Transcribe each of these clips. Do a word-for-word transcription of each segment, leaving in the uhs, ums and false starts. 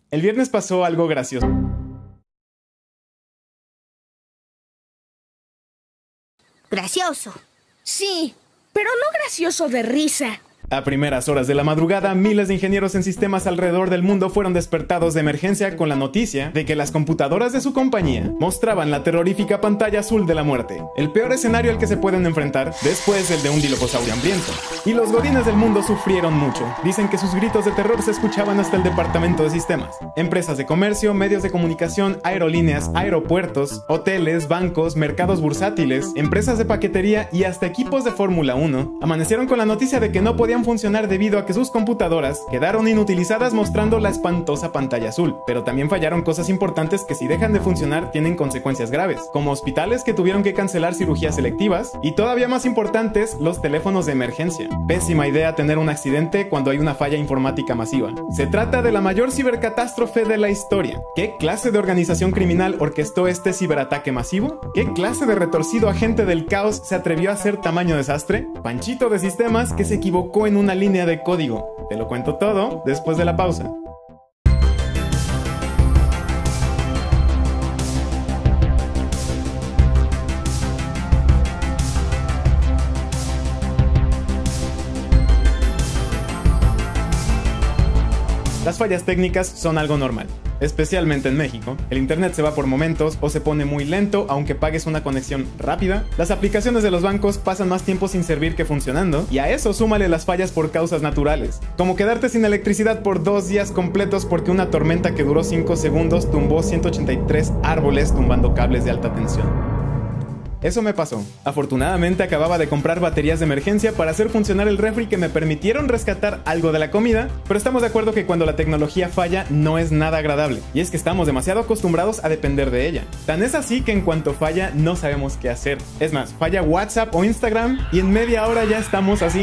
El viernes pasó algo gracioso. Gracioso. Sí, pero no gracioso de risa. A primeras horas de la madrugada, miles de ingenieros en sistemas alrededor del mundo fueron despertados de emergencia con la noticia de que las computadoras de su compañía mostraban la terrorífica pantalla azul de la muerte, el peor escenario al que se pueden enfrentar después del de un diloposaurio hambriento. Y los godines del mundo sufrieron mucho. Dicen que sus gritos de terror se escuchaban hasta el departamento de sistemas. Empresas de comercio, medios de comunicación, aerolíneas, aeropuertos, hoteles, bancos, mercados bursátiles, empresas de paquetería y hasta equipos de Fórmula uno amanecieron con la noticia de que no podían funcionar debido a que sus computadoras quedaron inutilizadas mostrando la espantosa pantalla azul, pero también fallaron cosas importantes que si dejan de funcionar tienen consecuencias graves, como hospitales que tuvieron que cancelar cirugías selectivas y todavía más importantes, los teléfonos de emergencia. Pésima idea tener un accidente cuando hay una falla informática masiva. Se trata de la mayor cibercatástrofe de la historia. ¿Qué clase de organización criminal orquestó este ciberataque masivo? ¿Qué clase de retorcido agente del caos se atrevió a hacer tamaño desastre? Panchito de Sistemas que se equivocó en una línea de código. Te lo cuento todo después de la pausa. Las fallas técnicas son algo normal, especialmente en México. El internet se va por momentos o se pone muy lento aunque pagues una conexión rápida. Las aplicaciones de los bancos pasan más tiempo sin servir que funcionando. Y a eso súmale las fallas por causas naturales, como quedarte sin electricidad por dos días completos porque una tormenta que duró cinco segundos tumbó ciento ochenta y tres árboles tumbando cables de alta tensión. Eso me pasó. Afortunadamente acababa de comprar baterías de emergencia para hacer funcionar el refri que me permitieron rescatar algo de la comida, pero estamos de acuerdo que cuando la tecnología falla no es nada agradable, y es que estamos demasiado acostumbrados a depender de ella. Tan es así que en cuanto falla no sabemos qué hacer. Es más, falla WhatsApp o Instagram y en media hora ya estamos así.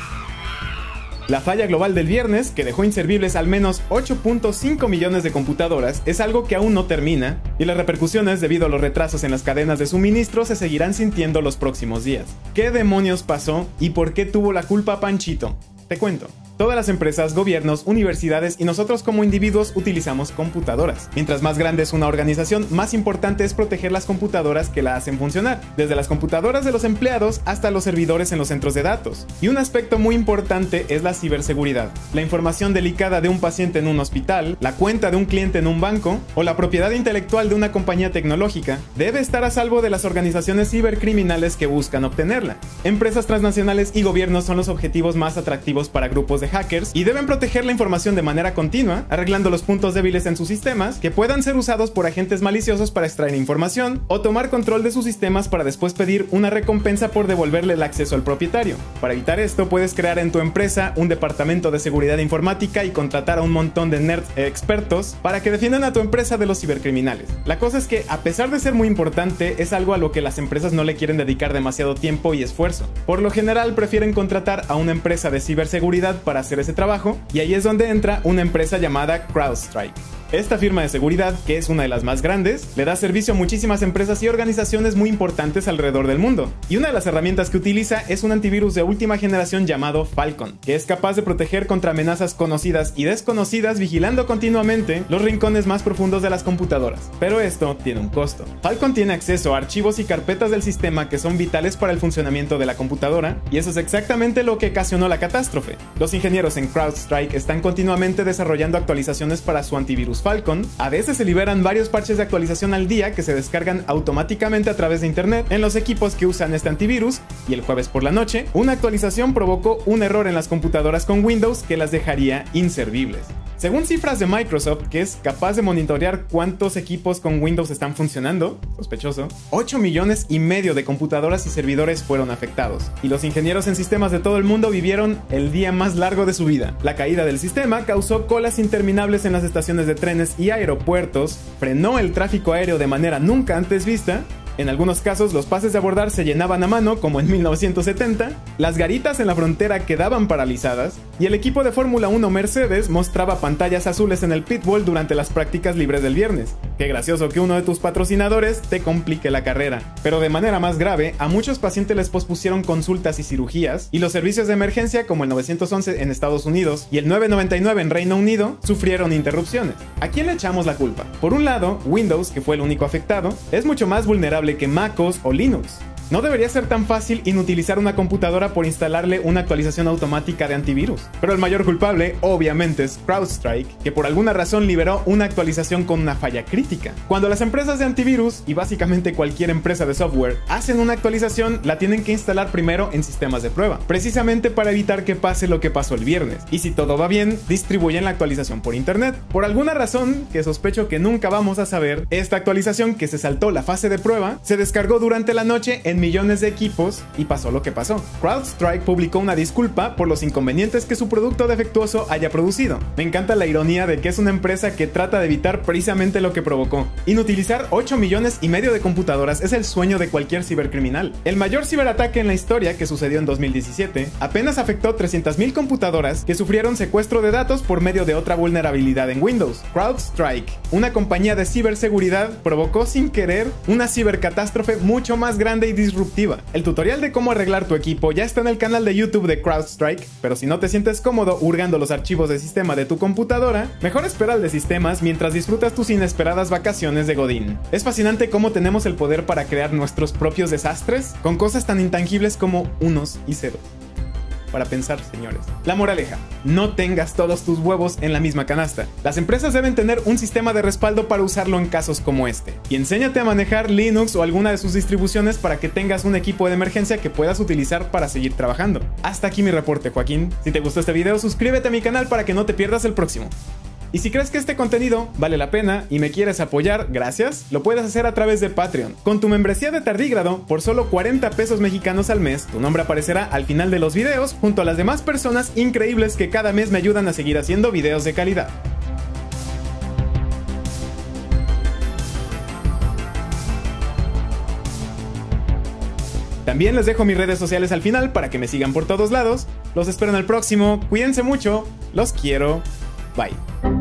La falla global del viernes, que dejó inservibles al menos ocho punto cinco millones de computadoras, es algo que aún no termina, y las repercusiones debido a los retrasos en las cadenas de suministro se seguirán sintiendo los próximos días. ¿Qué demonios pasó y por qué tuvo la culpa Panchito? Te cuento. Todas las empresas, gobiernos, universidades y nosotros como individuos utilizamos computadoras. Mientras más grande es una organización, más importante es proteger las computadoras que la hacen funcionar, desde las computadoras de los empleados hasta los servidores en los centros de datos. Y un aspecto muy importante es la ciberseguridad. La información delicada de un paciente en un hospital, la cuenta de un cliente en un banco o la propiedad intelectual de una compañía tecnológica debe estar a salvo de las organizaciones cibercriminales que buscan obtenerla. Empresas transnacionales y gobiernos son los objetivos más atractivos para grupos de hackers y deben proteger la información de manera continua, arreglando los puntos débiles en sus sistemas que puedan ser usados por agentes maliciosos para extraer información o tomar control de sus sistemas para después pedir una recompensa por devolverle el acceso al propietario. Para evitar esto, puedes crear en tu empresa un departamento de seguridad informática y contratar a un montón de nerds expertos para que defiendan a tu empresa de los cibercriminales. La cosa es que, a pesar de ser muy importante, es algo a lo que las empresas no le quieren dedicar demasiado tiempo y esfuerzo. Por lo general, prefieren contratar a una empresa de ciberseguridad para hacer ese trabajo, y ahí es donde entra una empresa llamada CrowdStrike. Esta firma de seguridad, que es una de las más grandes, le da servicio a muchísimas empresas y organizaciones muy importantes alrededor del mundo. Y una de las herramientas que utiliza es un antivirus de última generación llamado Falcon, que es capaz de proteger contra amenazas conocidas y desconocidas vigilando continuamente los rincones más profundos de las computadoras. Pero esto tiene un costo. Falcon tiene acceso a archivos y carpetas del sistema que son vitales para el funcionamiento de la computadora, y eso es exactamente lo que ocasionó la catástrofe. Los ingenieros en CrowdStrike están continuamente desarrollando actualizaciones para su antivirus Falcon. A veces se liberan varios parches de actualización al día que se descargan automáticamente a través de internet en los equipos que usan este antivirus, y el jueves por la noche, una actualización provocó un error en las computadoras con Windows que las dejaría inservibles. Según cifras de Microsoft, que es capaz de monitorear cuántos equipos con Windows están funcionando, sospechoso, ocho millones y medio de computadoras y servidores fueron afectados, y los ingenieros en sistemas de todo el mundo vivieron el día más largo de su vida. La caída del sistema causó colas interminables en las estaciones de trenes y aeropuertos, frenó el tráfico aéreo de manera nunca antes vista, En algunos casos los pases de abordar se llenaban a mano, como en mil novecientos setenta, las garitas en la frontera quedaban paralizadas, y el equipo de Fórmula uno Mercedes mostraba pantallas azules en el pitbull durante las prácticas libres del viernes. Qué gracioso que uno de tus patrocinadores te complique la carrera. Pero de manera más grave, a muchos pacientes les pospusieron consultas y cirugías, y los servicios de emergencia como el nueve once en Estados Unidos y el nueve noventa y nueve en Reino Unido sufrieron interrupciones. ¿A quién le echamos la culpa? Por un lado, Windows, que fue el único afectado, es mucho más vulnerable que MacOS o Linux. No debería ser tan fácil inutilizar una computadora por instalarle una actualización automática de antivirus. Pero el mayor culpable, obviamente, es CrowdStrike, que por alguna razón liberó una actualización con una falla crítica. Cuando las empresas de antivirus, y básicamente cualquier empresa de software, hacen una actualización, la tienen que instalar primero en sistemas de prueba, precisamente para evitar que pase lo que pasó el viernes. Y si todo va bien, distribuyen la actualización por internet. Por alguna razón, que sospecho que nunca vamos a saber, esta actualización que se saltó la fase de prueba, se descargó durante la noche en millones de equipos y pasó lo que pasó. CrowdStrike publicó una disculpa por los inconvenientes que su producto defectuoso haya producido. Me encanta la ironía de que es una empresa que trata de evitar precisamente lo que provocó. Inutilizar ocho millones y medio de computadoras es el sueño de cualquier cibercriminal. El mayor ciberataque en la historia, que sucedió en dos mil diecisiete, apenas afectó trescientas mil computadoras que sufrieron secuestro de datos por medio de otra vulnerabilidad en Windows. CrowdStrike, una compañía de ciberseguridad, provocó sin querer una cibercatástrofe mucho más grande y disruptiva. El tutorial de cómo arreglar tu equipo ya está en el canal de YouTube de CrowdStrike, pero si no te sientes cómodo hurgando los archivos de sistema de tu computadora, mejor espera al de sistemas mientras disfrutas tus inesperadas vacaciones de Godín. Es fascinante cómo tenemos el poder para crear nuestros propios desastres con cosas tan intangibles como unos y ceros. Para pensar, señores. La moraleja: no tengas todos tus huevos en la misma canasta. Las empresas deben tener un sistema de respaldo para usarlo en casos como este. Y enséñate a manejar Linux o alguna de sus distribuciones para que tengas un equipo de emergencia que puedas utilizar para seguir trabajando. Hasta aquí mi reporte, Joaquín. Si te gustó este video, suscríbete a mi canal para que no te pierdas el próximo. Y si crees que este contenido vale la pena y me quieres apoyar, gracias, lo puedes hacer a través de Patreon. Con tu membresía de tardígrado, por solo cuarenta pesos mexicanos al mes, tu nombre aparecerá al final de los videos junto a las demás personas increíbles que cada mes me ayudan a seguir haciendo videos de calidad. También les dejo mis redes sociales al final para que me sigan por todos lados. Los espero en el próximo, cuídense mucho, los quiero, bye.